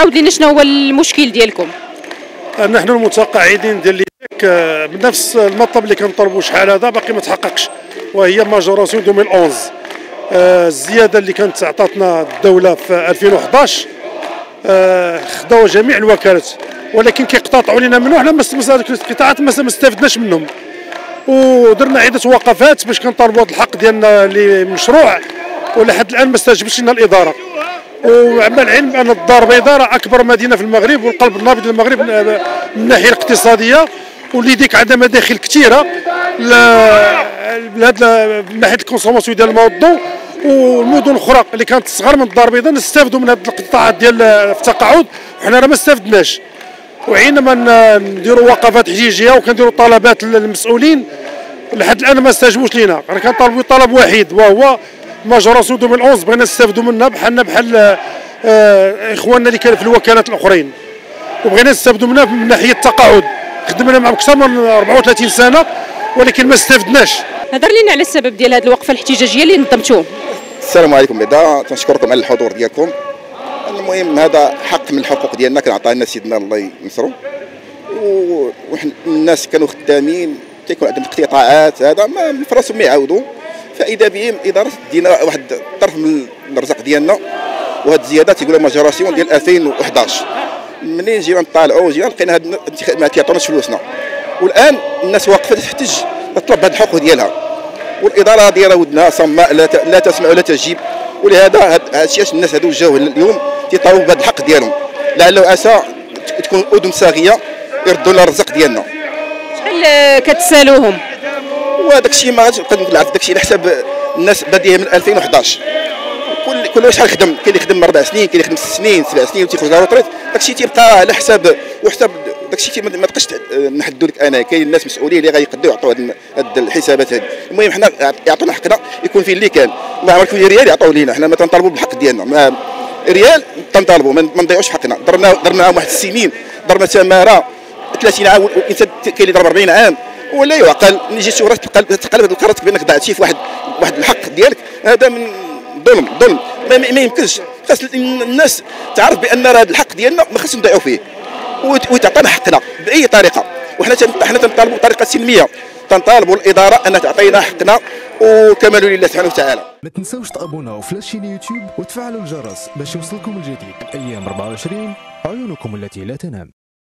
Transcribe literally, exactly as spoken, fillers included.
عاود لينا شنو هو المشكل ديالكم؟ نحن المتقاعدين ديال ليديك بنفس المطلب اللي كنطلبوا شحال هذا باقي ما تحققش، وهي ماجوراسيون ألفين وأحد عشر. الزياده اللي كانت عطاتنا الدوله في ألفين وحداش خداو جميع الوكالات، ولكن كيقتطعوا لنا منه. حنا القطاعات ما استفدناش منهم، ودرنا عده وقفات باش كنطالبوا الحق ديالنا اللي مشروع، ولحد الان ما استجابتش لنا الاداره. ومع العلم ان الدار البيضاء راه اكبر مدينه في المغرب والقلب النابض للمغرب من الناحيه الاقتصاديه، واللي ديك عندها مداخل كثيره من ناحيه الكونسوماسيون ديال الماء والضوء. والمدن الاخرى اللي كانت صغر من الدار البيضاء نستافدوا من هذه القطاعات ديال التقاعد، وحنا راه ما استفدناش. وعينما نديروا وقفات احتجاجيه وكنديروا طلبات للمسؤولين لحد الان ما استجابوش لينا. انا كنطالبوا طلب واحد وهو ماجوراسيون ألفين وأحد عشر، بغينا نستافدوا منها بحالنا بحال آه اخواننا اللي كانوا في الوكالات الاخرين، وبغينا نستافدوا منها من ناحيه التقاعد. خدمنا معهم اكثر من أربعة وثلاثين سنه ولكن ما استفدناش. هضر لينا على السبب ديال هذه الوقفه الاحتجاجيه اللي نظمتوه. السلام عليكم بعدا، تنشكركم على الحضور ديالكم. المهم هذا حق من الحقوق ديالنا كان عطانا سيدنا الله ينصرو، وحنا الناس كانوا خدامين كيكون عندهم اقتطاعات، هذا ما من فراسهم ما يعاودوا، فاذا بهم الاداره دينا واحد الطرف من الرزق ديالنا. وهاد الزيادات تيقولوا ماجوراسيون ديال ألفين وأحد عشر، منين جينا نطالعوا جينا لقينا هاد ما كيعطوناش فلوسنا، والان الناس واقفه تحتج تطلب هاد الحقوق ديالها، والاداره دايره ودنها صماء لا لا تسمع ولا تجيب. ولهذا هذا الشيء الناس هادو جاو اليوم تيطالبوا بهذا الحق ديالهم، لعله عسى تكون اذن صاغيه يردوا لنا الرزق ديالنا. شحال كتسالوهم؟ وهذاك الشيء ما غاديش نقدر نعرف داك الشيء على حساب الناس باديه من ألفين وأحد عشر، كل كل شحال خدم، كاين اللي خدم من اربع سنين، كاين اللي خدم ست سنين سبع سنين وتيخرج على روتريت. داك الشيء تيبقى على حساب وحساب داك الشيء ما تبقاش نحدوا لك. انا كاين الناس مسؤولين اللي غيقدروا يعطوا هاد الحسابات هذه. المهم حنا يعطونا حقنا يكون فيه اللي كان، ما عمر كل ريال يعطوه لينا، حنا ما تنطالبوا بالحق ديالنا، ما ريال تنطالبوا ما نضيعوش حقنا. ضربنا ضربنا واحد السنين، ضربنا تماره ثلاثين عام، والانسان كاين اللي ضرب أربعين عام ولا يعقل. نجي شهره تقلب تقلب هذه القرارات بانك ضاعتي في واحد واحد الحق ديالك، هذا من ظلم ظلم ما, ما يمكنش. خاص الناس تعرف بان هذا الحق ديالنا ما خصنا نضيعوا فيه، وتعطينا حقنا باي طريقه. وحنا حنا تنطالبوا بطريقه سلميه، تنطالبوا الاداره ان تعطينا حقنا، وكمال لله سبحانه وتعالى. ما تنساوش تابوناو في لاشين يوتيوب وتفعلوا الجرس باش يوصلكم الجديد. ايام أربعة وعشرين، عيونكم التي لا تنام.